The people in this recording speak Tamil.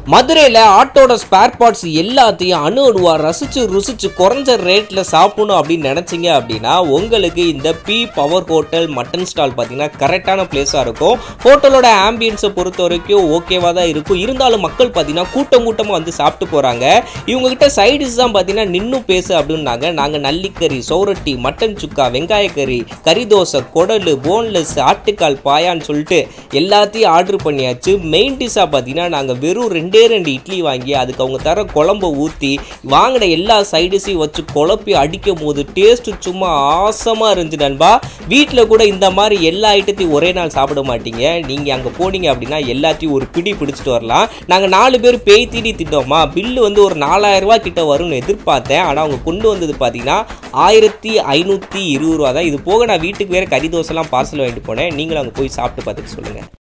மதுரையில் ஆட்டோட ஸ்பேர் பார்ட்ஸ் எல்லாத்தையும் அணுவா ரசிச்சு ருசிச்சு குறைஞ்ச ரேட்டில் சாப்பிடணும் அப்படின்னு நினச்சிங்க அப்படின்னா உங்களுக்கு இந்த B power hotel mutton stall பார்த்தீங்கன்னா கரெக்டான பிளேஸாக இருக்கும். ஹோட்டலோட ஆம்பியன்ஸை பொறுத்த வரைக்கும் ஓகேவாக தான் இருக்கும். இருந்தாலும் மக்கள் பார்த்தீங்கன்னா கூட்டமாக வந்து சாப்பிட்டு போகிறாங்க. இவங்ககிட்ட சைடிஸ் தான் பார்த்தீங்கன்னா நின்னும் பேசு அப்படின்னாங்க. நாங்கள் நல்லிக்கறி, சௌரட்டி, மட்டன் சுக்கா, வெங்காயக்கறி, கறி தோசை, குடல், போன்லெஸ், ஆட்டுக்கால், பாயான்னு சொல்லிட்டு எல்லாத்தையும் ஆர்டர் பண்ணியாச்சு. மெயின் டிஷ்ஷாக பார்த்தீங்கன்னா நாங்கள் வெறும் 2 இட்லி வாங்கி அதுக்கு அவங்க தர குழம்பை ஊற்றி வாங்கின எல்லா சைடிஸையும் வச்சு குழப்பி அடிக்கும் போது டேஸ்ட்டு சும்மா ஆசமாக இருந்துச்சு நண்பா. வீட்டில் கூட இந்த மாதிரி எல்லா ஐட்டத்தையும் ஒரே நாள் சாப்பிட மாட்டீங்க. நீங்கள் அங்கே போனீங்க அப்படின்னா எல்லாத்தையும் ஒரு பிடி பிடிச்சிட்டு வரலாம். நாங்கள் 4 பேர் பேய் தீடி திட்டோமா, பில்லு வந்து ஒரு 4000 ரூபா கிட்ட வரும்னு எதிர்பார்த்தேன். ஆனால் அவங்க கொண்டு வந்தது பார்த்தீங்கன்னா 1520 ரூபா தான். இது போக நான் வீட்டுக்கு வேறு கறி தோசைலாம் பார்சல் வாங்கிட்டு போனேன். நீங்களும் அங்கே போய் சாப்பிட்டு பார்த்துட்டு சொல்லுங்கள்.